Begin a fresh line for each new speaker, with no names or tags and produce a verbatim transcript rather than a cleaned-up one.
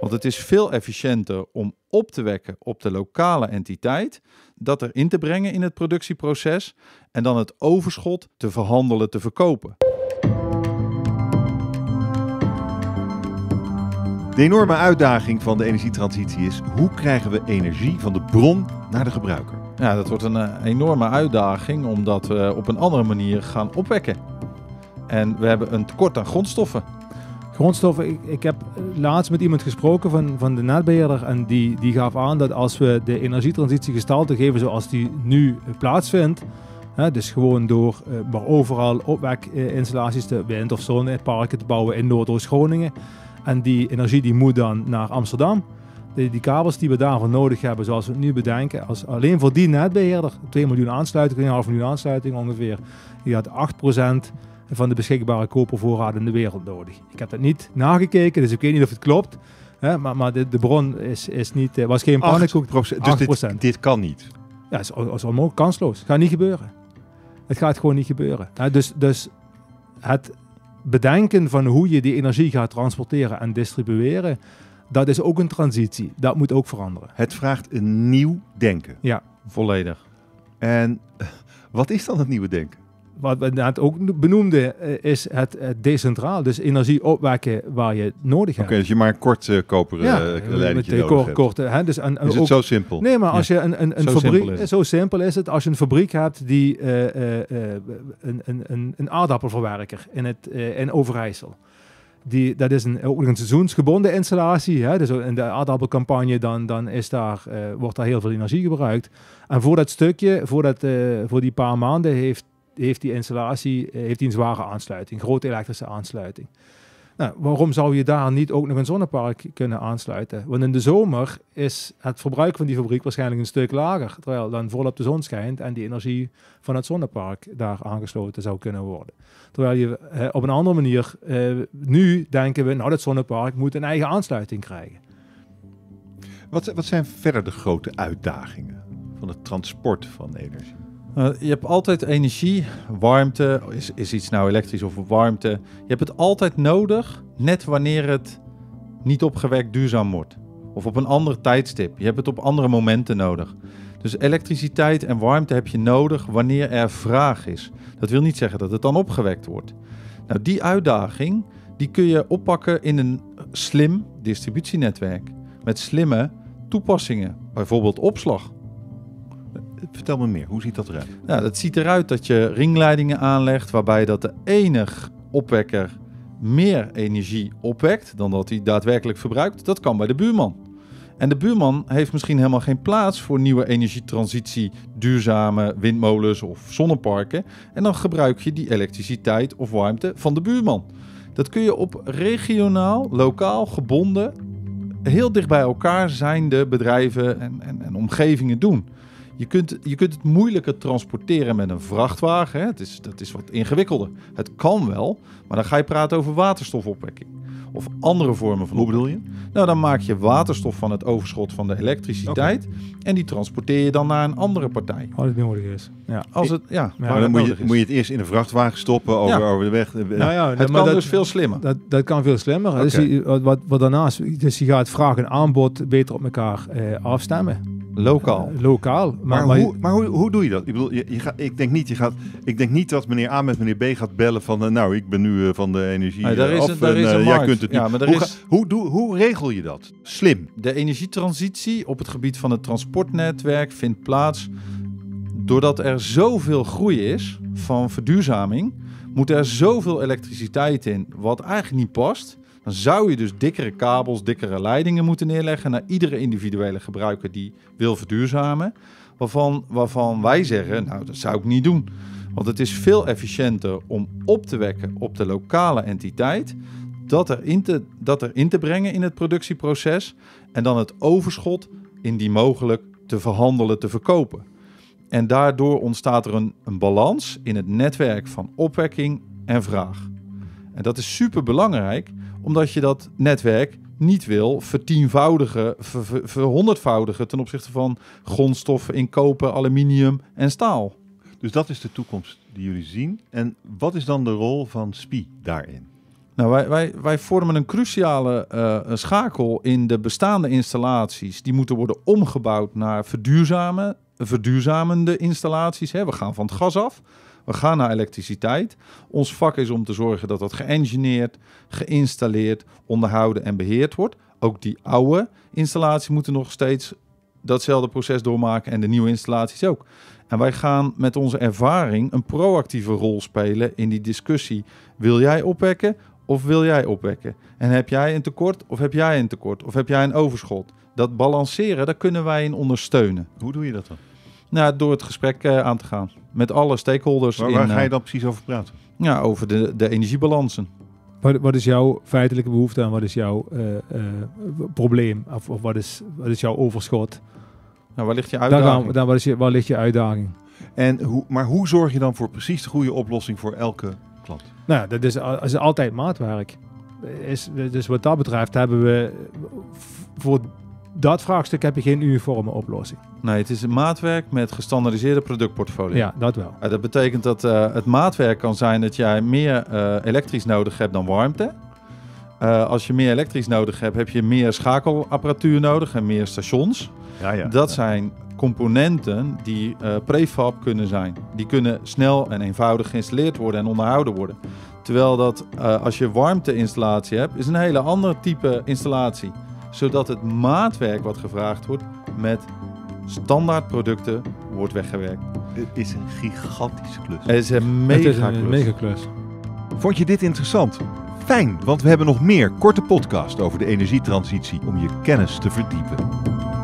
Want het is veel efficiënter om op te wekken op de lokale entiteit, dat erin te brengen in het productieproces en dan het overschot te verhandelen, te verkopen.
De enorme uitdaging van de energietransitie is: hoe krijgen we energie van de bron naar de gebruiker?
Ja, dat wordt een uh, enorme uitdaging omdat we op een andere manier gaan opwekken. En we hebben een tekort aan grondstoffen.
Grondstoffen, ik, ik heb laatst met iemand gesproken van, van de netbeheerder en die, die gaf aan dat als we de energietransitie gestalte geven zoals die nu plaatsvindt, hè, dus gewoon door uh, maar overal opwekinstallaties, de wind- of zonneparken te bouwen in Noordoost-Groningen, en die energie die moet dan naar Amsterdam. Die, die kabels die we daarvoor nodig hebben, zoals we het nu bedenken, als alleen voor die netbeheerder, twee miljoen aansluitingen, een half miljoen aansluitingen ongeveer, die had acht procent van de beschikbare kopervoorraad in de wereld nodig. Ik heb dat niet nagekeken, dus ik weet niet of het klopt. Hè, maar maar de, de bron is, is niet, was geen pannenkoek.
Dus dit, dit kan niet?
Ja, het is, is onmogelijk, kansloos. Het gaat niet gebeuren. Het gaat gewoon niet gebeuren. Hè, dus, dus het bedenken van hoe je die energie gaat transporteren en distribueren, dat is ook een transitie. Dat moet ook veranderen.
Het vraagt een nieuw denken.
Ja.
Volledig.
En wat is dan het nieuwe denken?
Wat we net ook benoemden is het, het decentraal. Dus energie opwekken waar je het nodig hebt.
Oké, okay, dus je maar een kort uh, koperen
ja,
uh, leidertje nodig
kort,
hebt.
Kort, hè, dus en,
is het ook, zo simpel?
Nee, maar als ja. je een, een, een
zo
fabriek...
Simpel is
zo simpel is het. Als je een fabriek hebt die uh, uh, uh, een, een, een aardappelverwerker in, het, uh, in Overijssel. Die, dat is een, ook een seizoensgebonden installatie. Hè? Dus in de aardappelcampagne dan, dan is daar, uh, wordt daar heel veel energie gebruikt. En voor dat stukje, voor, dat, uh, voor die paar maanden heeft heeft die installatie heeft die een zware aansluiting, grote elektrische aansluiting. Nou, waarom zou je daar niet ook nog een zonnepark kunnen aansluiten? Want in de zomer is het verbruik van die fabriek waarschijnlijk een stuk lager, terwijl dan volop de zon schijnt en die energie van het zonnepark daar aangesloten zou kunnen worden. Terwijl je eh, op een andere manier, eh, nu denken we, nou dat zonnepark moet een eigen aansluiting krijgen.
Wat, wat zijn verder de grote uitdagingen van het transport van energie?
Uh, je hebt altijd energie, warmte, is, is iets nou elektrisch of warmte. Je hebt het altijd nodig, net wanneer het niet opgewekt duurzaam wordt. Of op een ander tijdstip. Je hebt het op andere momenten nodig. Dus elektriciteit en warmte heb je nodig wanneer er vraag is. Dat wil niet zeggen dat het dan opgewekt wordt. Nou, die uitdaging die kun je oppakken in een slim distributienetwerk. Met slimme toepassingen, bijvoorbeeld opslag.
Vertel me meer, hoe ziet dat eruit?
Nou, dat ziet eruit dat je ringleidingen aanlegt waarbij dat de enige opwekker meer energie opwekt dan dat hij daadwerkelijk verbruikt. Dat kan bij de buurman. En de buurman heeft misschien helemaal geen plaats voor nieuwe energietransitie, duurzame windmolens of zonneparken. En dan gebruik je die elektriciteit of warmte van de buurman. Dat kun je op regionaal, lokaal, gebonden, heel dicht bij elkaar zijnde bedrijven en, en, en omgevingen doen. Je kunt, je kunt het moeilijker transporteren met een vrachtwagen. Hè? Het is, dat is wat ingewikkelder. Het kan wel, maar dan ga je praten over waterstofopwekking. Of andere vormen van
Hoe bedoel je?
Nou, dan maak je waterstof van het overschot van de elektriciteit. Okay. En die transporteer je dan naar een andere partij.
Als het nodig is. Ja.
Als het, ja,
ja, maar dan moet je, moet je het eerst in een vrachtwagen stoppen over, ja. over de weg.
Nou ja,
het kan dat, dus veel slimmer.
Dat, dat kan veel slimmer. Okay. Dus je, wat, wat daarnaast, dus je gaat vraag en aanbod beter op elkaar eh, afstemmen.
Lokaal.
Uh, lokaal.
Maar, maar, maar, hoe, maar hoe, hoe doe je dat? Ik bedoel, je, je gaat, ik, denk niet, je gaat, ik denk niet dat meneer A met meneer B gaat bellen van uh, nou, ik ben nu uh, van de energie
nee, daar is
af
een, daar
en
is een
uh, jij kunt het niet.
Ja, maar er
hoe,
is...
ga, hoe, hoe, hoe regel je dat? Slim.
De energietransitie op het gebied van het transportnetwerk vindt plaats doordat er zoveel groei is van verduurzaming, moet er zoveel elektriciteit in wat eigenlijk niet past. Dan zou je dus dikkere kabels, dikkere leidingen moeten neerleggen naar iedere individuele gebruiker die wil verduurzamen. Waarvan, waarvan wij zeggen, nou dat zou ik niet doen. Want het is veel efficiënter om op te wekken op de lokale entiteit, dat erin te, dat erin te brengen in het productieproces en dan het overschot indien mogelijk te verhandelen, te verkopen. En daardoor ontstaat er een, een balans in het netwerk van opwekking en vraag. En dat is super belangrijk, omdat je dat netwerk niet wil vertienvoudigen, ver, ver, verhonderdvoudigen ten opzichte van grondstoffen in koper, aluminium en staal.
Dus dat is de toekomst die jullie zien. En wat is dan de rol van S P I daarin?
Nou, wij, wij, wij vormen een cruciale uh, schakel in de bestaande installaties. Die moeten worden omgebouwd naar verduurzamen, verduurzamende installaties. Hè. We gaan van het gas af. We gaan naar elektriciteit. Ons vak is om te zorgen dat dat geëngineerd, geïnstalleerd, onderhouden en beheerd wordt. Ook die oude installaties moeten nog steeds datzelfde proces doormaken en de nieuwe installaties ook. En wij gaan met onze ervaring een proactieve rol spelen in die discussie. Wil jij opwekken of wil jij opwekken? En heb jij een tekort of heb jij een tekort? Of heb jij een overschot? Dat balanceren, daar kunnen wij in ondersteunen.
Hoe doe je dat dan?
Nou, door het gesprek uh, aan te gaan. Met alle stakeholders.
Waar, waar
in,
ga je
uh,
dan precies over praten?
Ja, over de, de energiebalansen.
Wat, wat is jouw feitelijke behoefte en wat is jouw uh, uh, probleem? Of, of wat, is, wat is jouw overschot?
Nou, waar ligt je
Daar
uitdaging?
gaan we, daar, waar, is je, waar ligt je uitdaging?
En hoe, maar hoe zorg je dan voor precies de goede oplossing voor elke klant?
Nou, dat is, al- is altijd maatwerk. Is, dus wat dat betreft hebben we... Voor dat vraagstuk heb je geen uniforme oplossing.
Nee, het is een maatwerk met gestandaardiseerde productportfolio.
Ja, dat wel.
Uh, dat betekent dat uh, het maatwerk kan zijn dat jij meer uh, elektrisch nodig hebt dan warmte. Uh, als je meer elektrisch nodig hebt, heb je meer schakelapparatuur nodig en meer stations.
Ja, ja.
Dat zijn componenten die uh, prefab kunnen zijn. Die kunnen snel en eenvoudig geïnstalleerd worden en onderhouden worden. Terwijl dat uh, als je warmteinstallatie hebt, is een hele andere type installatie. Zodat het maatwerk wat gevraagd wordt met standaard producten wordt weggewerkt.
Het is een gigantische klus.
Het is een
Het is
mega
een
klus.
mega klus.
Vond je dit interessant? Fijn, want we hebben nog meer korte podcast over de energietransitie om je kennis te verdiepen.